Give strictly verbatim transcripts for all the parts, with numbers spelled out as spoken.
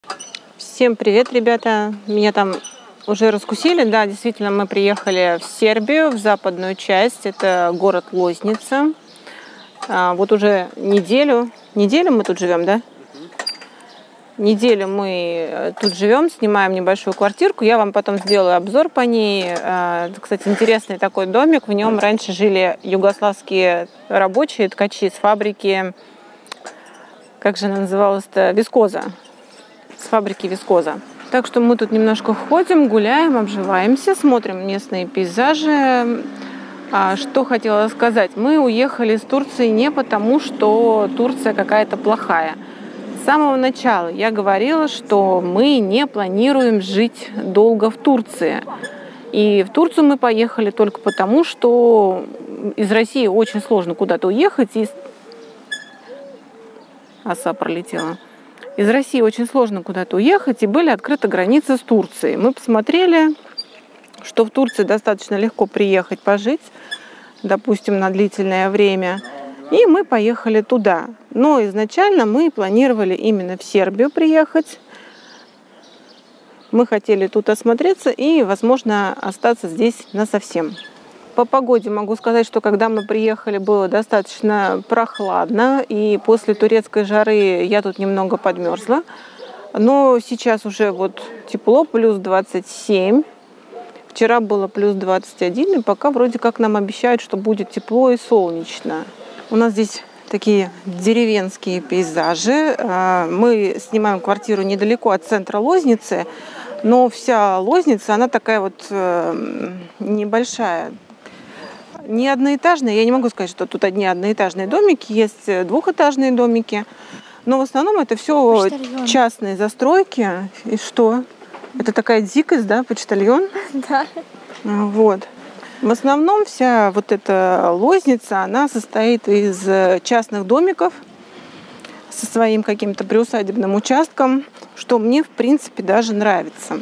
Всем привет, ребята! Меня там уже раскусили. Да, действительно, мы приехали в Сербию, в западную часть. Это город Лозница. А, вот уже неделю. Неделю мы тут живем, да? Неделю мы тут живем, снимаем небольшую квартирку. Я вам потом сделаю обзор по ней. А, кстати, интересный такой домик. В нем раньше жили югославские рабочие, ткачи с фабрики. Как же она называлась-то? Вискоза. С фабрики Вискоза. Так что мы тут немножко ходим, гуляем, обживаемся, смотрим местные пейзажи. А что хотела сказать? Мы уехали из Турции не потому, что Турция какая-то плохая. С самого начала я говорила, что мы не планируем жить долго в Турции. И в Турцию мы поехали только потому, что из России очень сложно куда-то уехать. И... Оса пролетела. Из России очень сложно куда-то уехать, и были открыты границы с Турцией. Мы посмотрели, что в Турции достаточно легко приехать, пожить, допустим, на длительное время, и мы поехали туда. Но изначально мы планировали именно в Сербию приехать. Мы хотели тут осмотреться и, возможно, остаться здесь насовсем. По погоде могу сказать, что когда мы приехали, было достаточно прохладно, и после турецкой жары я тут немного подмерзла. Но сейчас уже вот тепло, плюс двадцать семь. Вчера было плюс двадцать один, и пока вроде как нам обещают, что будет тепло и солнечно. У нас здесь такие деревенские пейзажи. Мы снимаем квартиру недалеко от центра Лозницы, но вся Лозница, она такая вот небольшая. Не одноэтажные, я не могу сказать, что тут одни одноэтажные домики, есть двухэтажные домики, но в основном это все почтальон. Частные застройки. И что? Это такая дикость, да, почтальон? Да. Вот. В основном вся вот эта Лозница, она состоит из частных домиков со своим каким-то приусадебным участком, что мне, в принципе, даже нравится.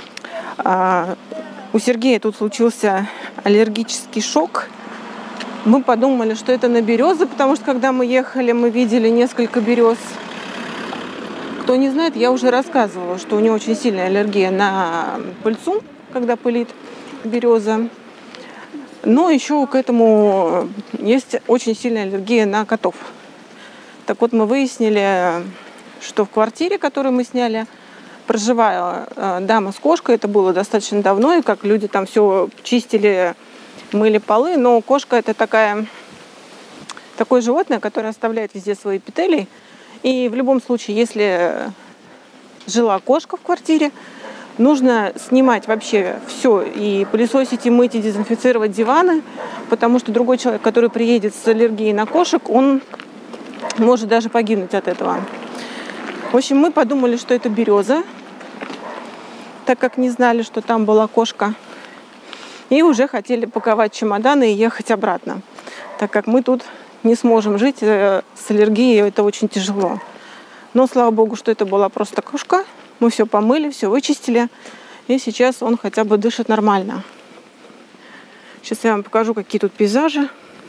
У Сергея тут случился аллергический шок. Мы подумали, что это на березы, потому что когда мы ехали, мы видели несколько берез. Кто не знает, я уже рассказывала, что у него очень сильная аллергия на пыльцу, когда пылит береза. Но еще к этому есть очень сильная аллергия на котов. Так вот, мы выяснили, что в квартире, которую мы сняли, проживала дама с кошкой. Это было достаточно давно, и как люди там все чистили, мыли полы. Но кошка — это такая, такое животное, которое оставляет везде свои эпителии. И в любом случае, если жила кошка в квартире, нужно снимать вообще все. И пылесосить, и мыть, и дезинфицировать диваны. Потому что другой человек, который приедет с аллергией на кошек, он может даже погибнуть от этого. В общем, мы подумали, что это береза, так как не знали, что там была кошка. И уже хотели паковать чемоданы и ехать обратно, так как мы тут не сможем жить с аллергией, это очень тяжело. Но, слава богу, что это была просто кошка. Мы все помыли, все вычистили, и сейчас он хотя бы дышит нормально. Сейчас я вам покажу, какие тут пейзажи.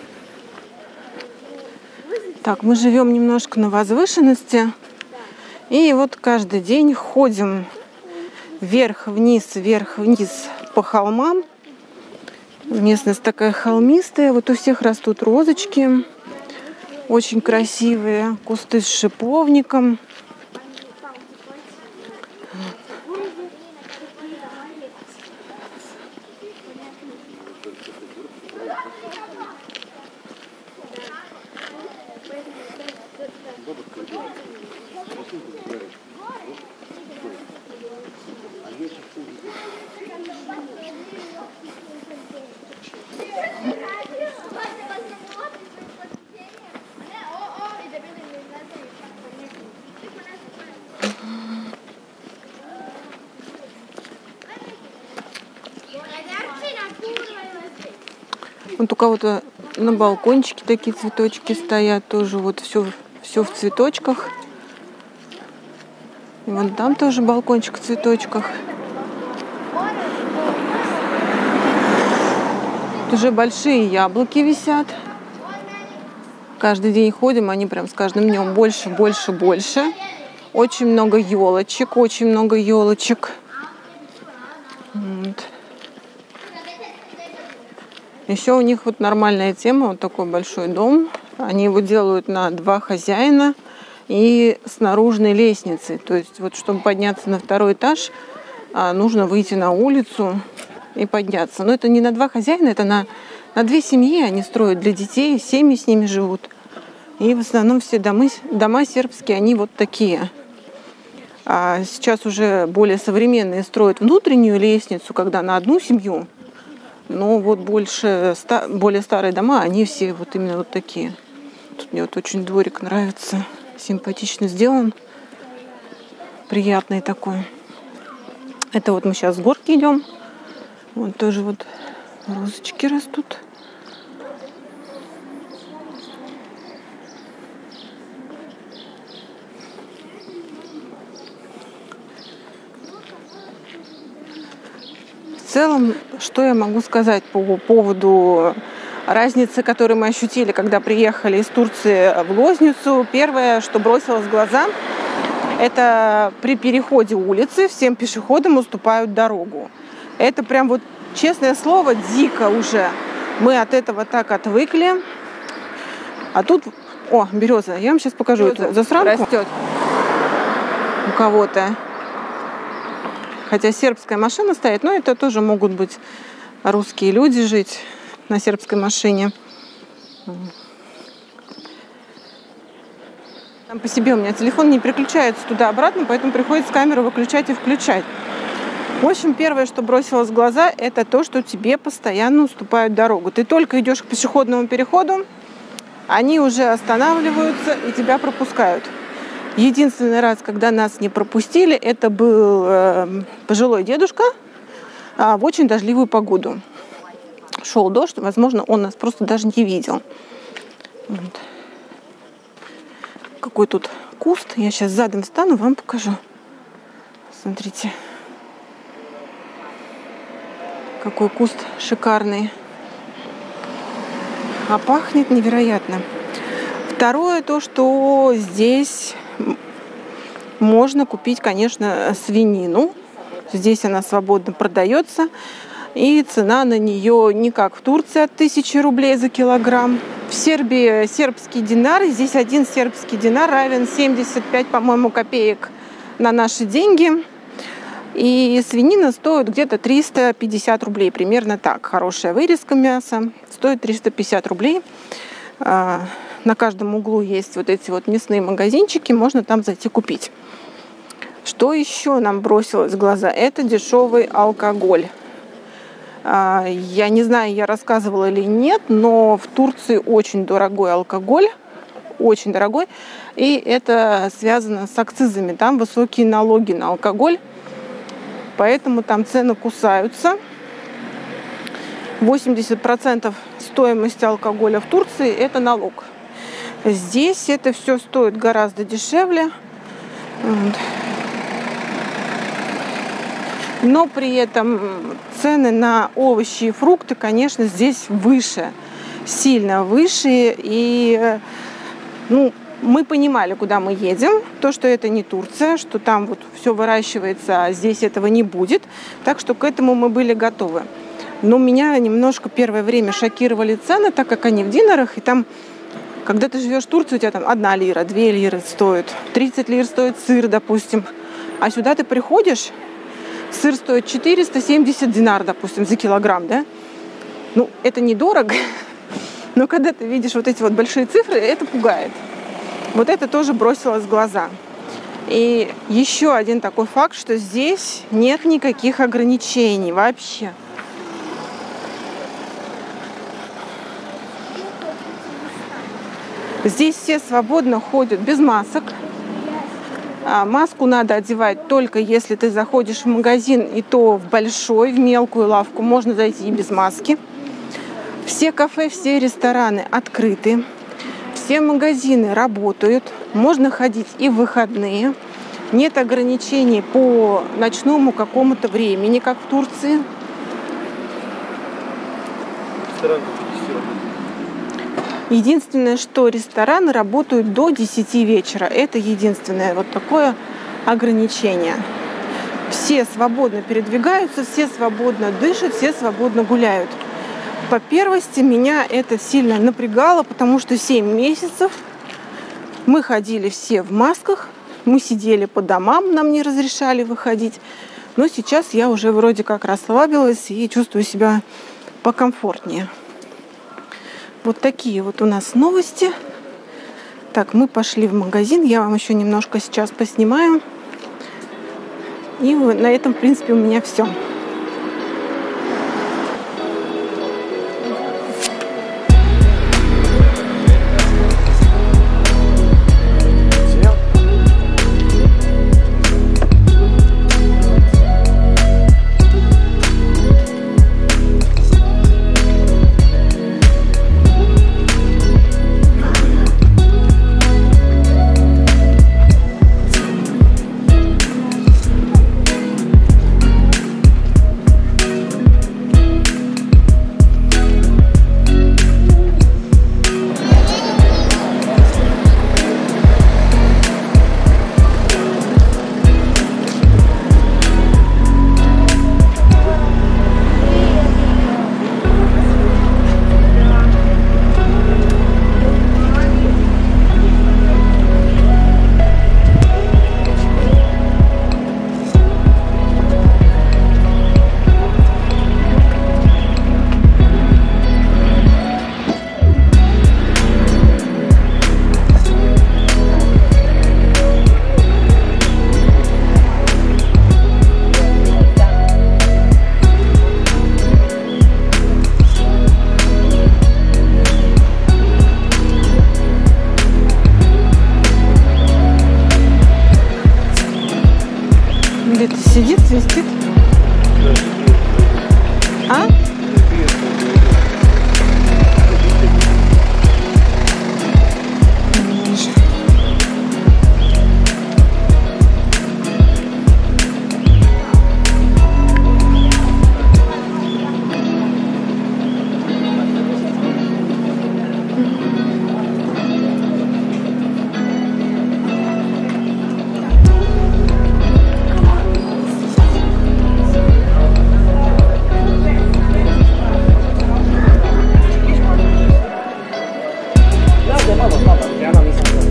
Так, мы живем немножко на возвышенности. И вот каждый день ходим вверх-вниз, вверх-вниз по холмам. Местность такая холмистая. Вот у всех растут розочки. Очень красивые. Кусты с шиповником. Вот у кого-то на балкончике такие цветочки стоят, тоже вот все, все в цветочках. И вон там тоже балкончик в цветочках. Тут уже большие яблоки висят. Каждый день ходим, они прям с каждым днем больше, больше, больше. Очень много елочек, очень много елочек. Вот. Еще у них вот нормальная тема, вот такой большой дом. Они его делают на два хозяина и с наружной лестницей. То есть вот чтобы подняться на второй этаж, нужно выйти на улицу и подняться. Но это не на два хозяина, это на, на две семьи они строят для детей, семьи с ними живут. И в основном все дома, дома сербские, они вот такие. А сейчас уже более современные строят внутреннюю лестницу, когда на одну семью. Но вот больше, более старые дома, они все вот именно вот такие. Тут мне вот очень дворик нравится. Симпатично сделан. Приятный такой. Это вот мы сейчас с горки идем. Вон тоже вот розочки растут. В целом, что я могу сказать по поводу разницы, которую мы ощутили, когда приехали из Турции в Лозницу? Первое, что бросилось в глаза, это при переходе улицы всем пешеходам уступают дорогу. Это прям вот, честное слово, дико уже. Мы от этого так отвыкли. А тут, о, береза, я вам сейчас покажу береза эту засранку. Растет у кого-то. Хотя сербская машина стоит, но это тоже могут быть русские люди жить на сербской машине. Там по себе у меня телефон не переключается туда-обратно, поэтому приходится камеру выключать и включать. В общем, первое, что бросилось в глаза, это то, что тебе постоянно уступают дорогу. Ты только идешь к пешеходному переходу, они уже останавливаются и тебя пропускают. Единственный раз, когда нас не пропустили, это был э, пожилой дедушка э, в очень дождливую погоду. Шел дождь, возможно, он нас просто даже не видел. Вот. Какой тут куст. Я сейчас задом встану, вам покажу. Смотрите. Какой куст шикарный. А пахнет невероятно. Второе, то, что здесь можно купить, конечно, свинину. Здесь она свободно продается. И цена на нее не как в Турции от тысячи рублей за килограмм. В Сербии сербский динар. Здесь один сербский динар равен семьдесят пять, по-моему, копеек на наши деньги. И свинина стоит где-то триста пятьдесят рублей. Примерно так. Хорошая вырезка мяса. Стоит триста пятьдесят рублей. На каждом углу есть вот эти вот мясные магазинчики, можно там зайти купить. Что еще нам бросилось в глаза? Это дешевый алкоголь. Я не знаю, я рассказывала или нет, но в Турции очень дорогой алкоголь, очень дорогой, и это связано с акцизами. Там высокие налоги на алкоголь, поэтому там цены кусаются. восемьдесят процентов стоимости алкоголя в Турции – это налог. Здесь это все стоит гораздо дешевле. Вот. Но при этом цены на овощи и фрукты, конечно, здесь выше. Сильно выше. И ну, мы понимали, куда мы едем. То, что это не Турция, что там вот все выращивается, а здесь этого не будет. Так что к этому мы были готовы. Но меня немножко первое время шокировали цены, так как они в динарах, и там, когда ты живешь в Турции, у тебя там одна лира, две лиры стоит, тридцать лир стоит сыр, допустим. А сюда ты приходишь, сыр стоит четыреста семьдесят динар, допустим, за килограмм, да? Ну, это недорого, но когда ты видишь вот эти вот большие цифры, это пугает. Вот это тоже бросилось в глаза. И еще один такой факт, что здесь нет никаких ограничений вообще. Здесь все свободно ходят без масок. А маску надо одевать только если ты заходишь в магазин, и то в большой, в мелкую лавку. Можно зайти и без маски. Все кафе, все рестораны открыты. Все магазины работают. Можно ходить и в выходные. Нет ограничений по ночному какому-то времени, как в Единственное, что рестораны работают до десяти вечера. Это единственное вот такое ограничение. Все свободно передвигаются, все свободно дышат, все свободно гуляют. По первости меня это сильно напрягало, потому что семь месяцев мы ходили все в масках, мы сидели по домам, нам не разрешали выходить. Но сейчас я уже вроде как расслабилась и чувствую себя покомфортнее. Вот такие вот у нас новости. Так, мы пошли в магазин. Я вам еще немножко сейчас поснимаю. И на этом, в принципе, у меня все. Где-то сидит, свистит. А? Vamos, papá, te llama mi santo.